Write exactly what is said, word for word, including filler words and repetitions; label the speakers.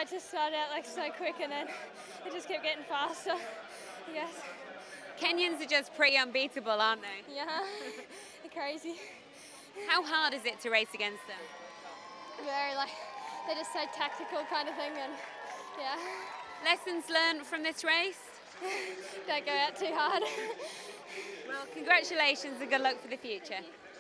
Speaker 1: I just started out like so quick and then it just kept getting faster, I guess.
Speaker 2: Kenyans are just pretty unbeatable, aren't they?
Speaker 1: Yeah, they're crazy.
Speaker 2: How hard is it to race against them?
Speaker 1: Very, like, they're just so tactical kind of thing, and yeah.
Speaker 2: Lessons learned from this race?
Speaker 1: Don't go out too hard.
Speaker 2: Well, congratulations and good luck for the future.